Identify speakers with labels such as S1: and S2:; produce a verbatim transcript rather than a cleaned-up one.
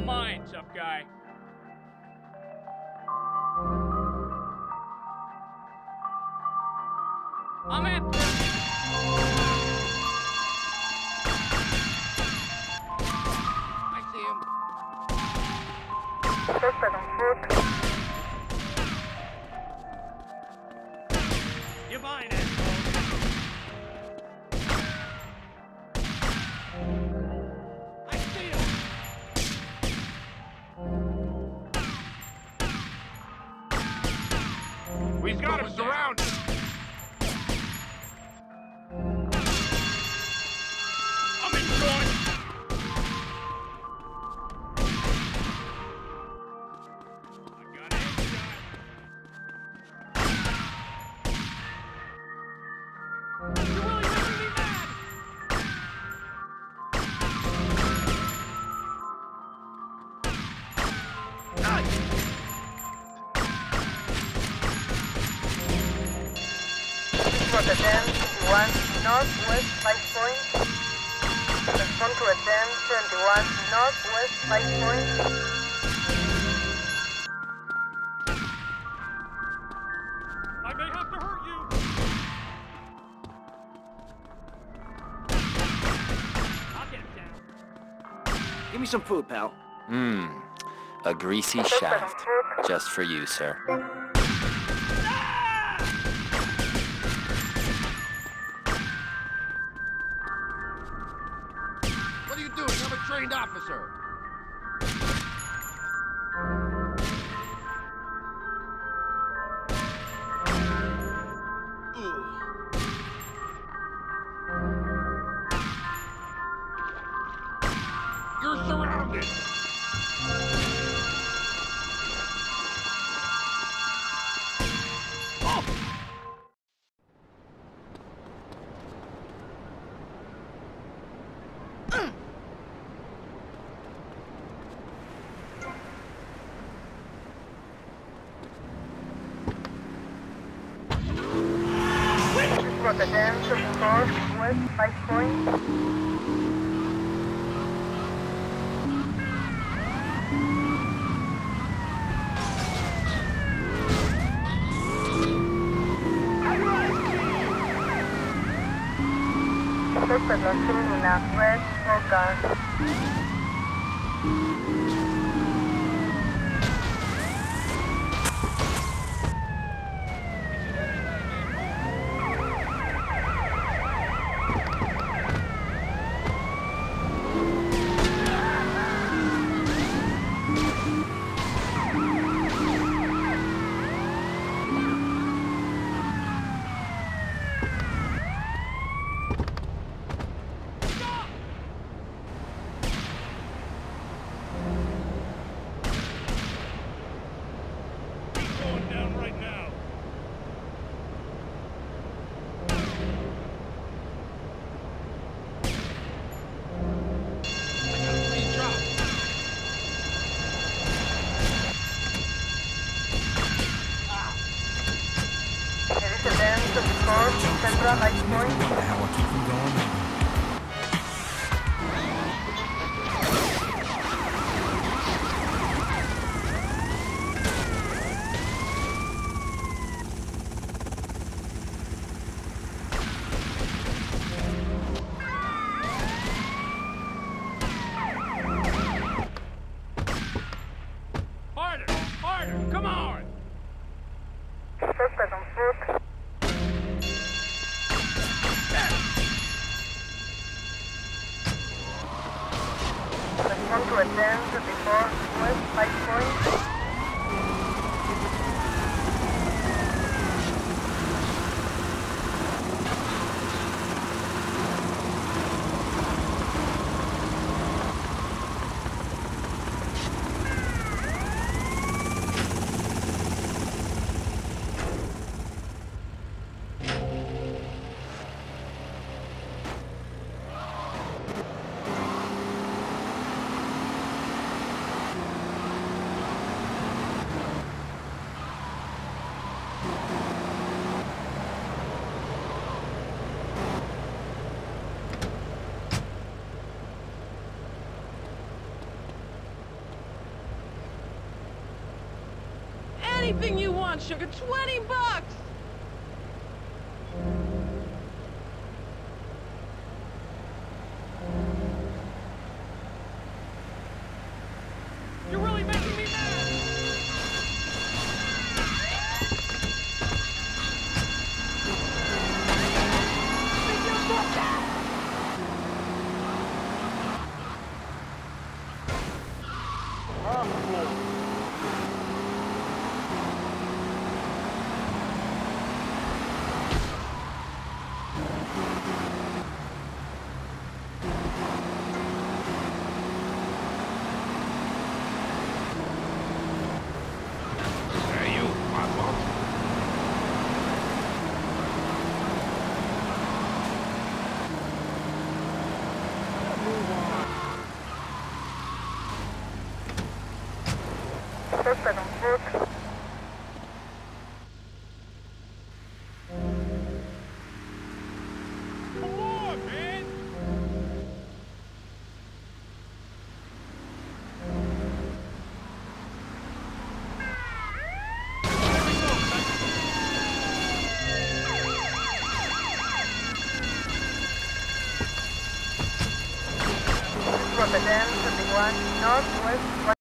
S1: mine, tough guy. I'm in. I see him.
S2: Suspect on foot.
S1: You're mine, asshole. I see him. We've got him surrounded. I'm in front. I got a headshot. You're really making me mad.
S2: For the ten seventy-one Northwest five point. Respond to a ten seventy-one Northwest five point.
S1: I may have to hurt you. I'll get him down.
S3: Give me some food, pal.
S4: Mmm. A greasy shaft. Just for you, sir.
S5: What are you doing? I'm a trained officer. You're surrounded.
S2: For the ten seventy-four West five point. Suspect on Luna, red Volcar.
S1: Going down right now. I got a free drop.
S2: There is a ten seventy-four Central High Point.
S6: Now I keep them going.
S1: Harder, harder, come on.
S2: Suspect on foot. Respond to a ten seventy-four West five point.
S6: Anything you want, sugar. Twenty bucks!
S1: You're really making me mad!
S5: Hey, you, my fault.
S2: Suspect on foot.
S1: Come on, man!
S2: Rotterdam, twenty-one, northwest.